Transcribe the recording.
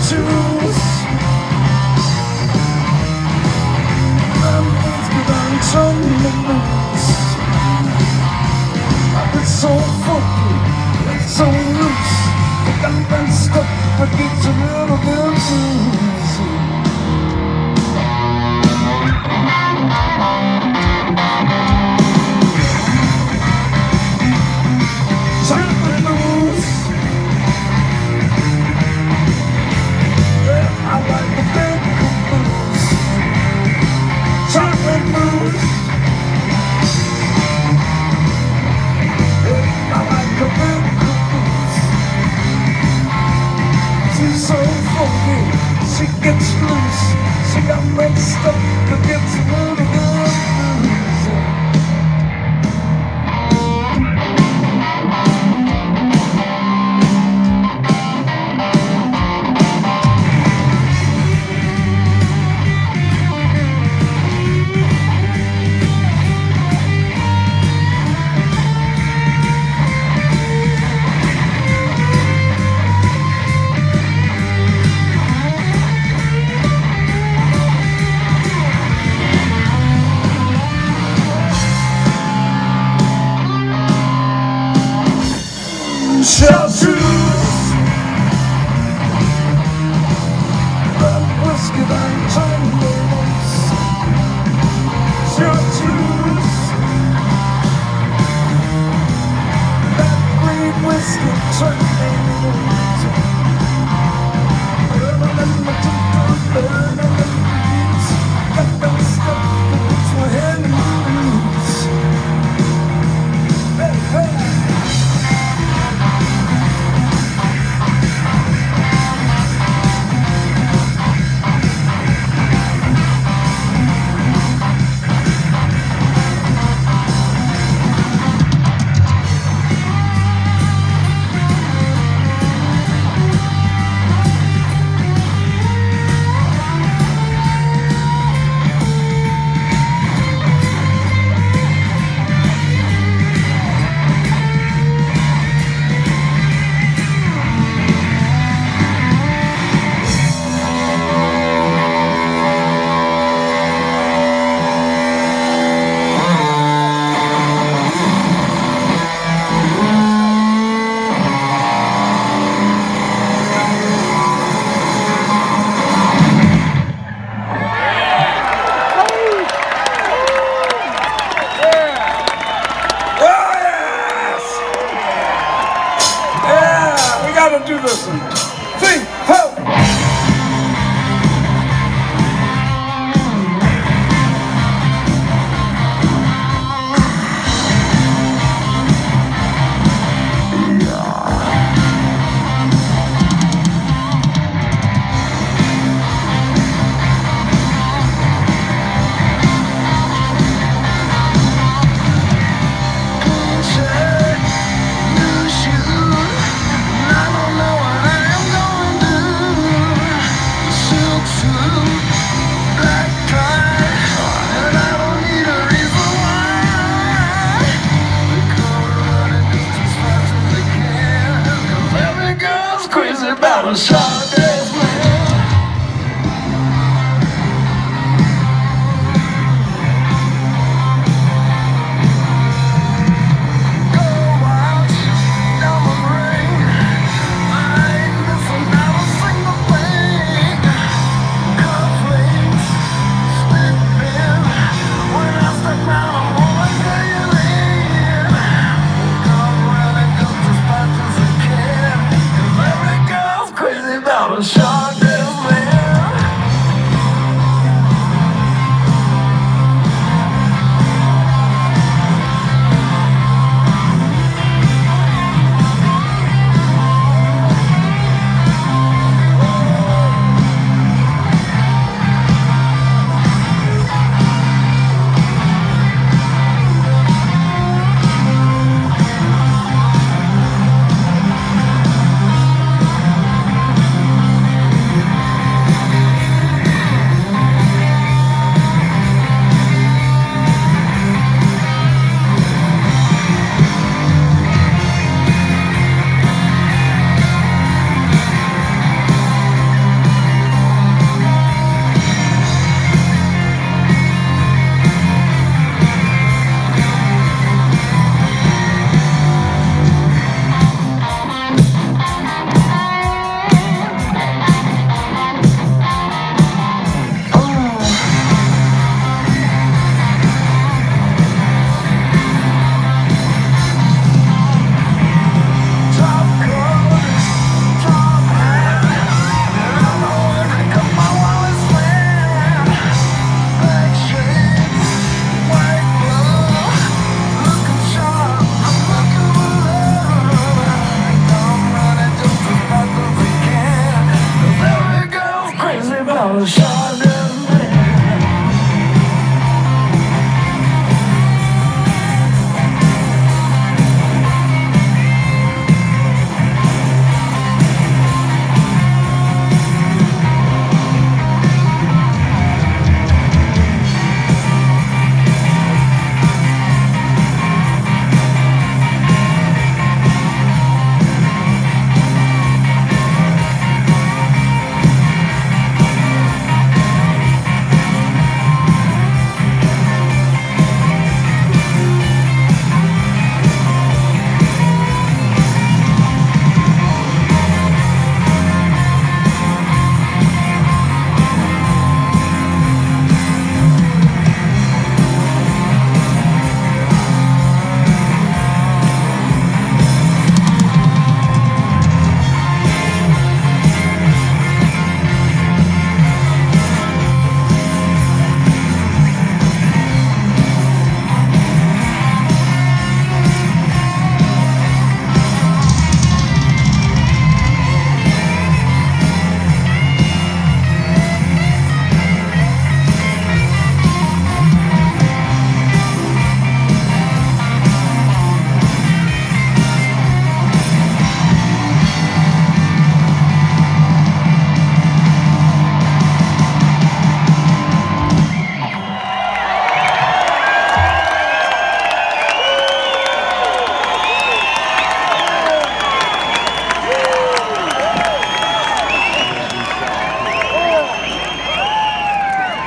choose. I'm turning loose. I've been so funky, so loose. Think I've been stuck, but it's a little bit loose. Turning loose. Yeah, I like the big caboose. Turning loose. Yeah, I like the big caboose. She's so funky, she gets loose. She got mixed up, but gets a little bit loose. Shall choose. That whiskey that turns. Shall choose. That green whiskey turns. Got them stuck against my head and loose. Hey, hey. Do this one. Think, help. About a shot day's man. Go out, diamond ring. I ain't missing not a single thing. Cufflinks, sleeping. When I step out, I'm gonna get you in. Come around and go as fast as I can. 'Cause every girl's crazy about a shot.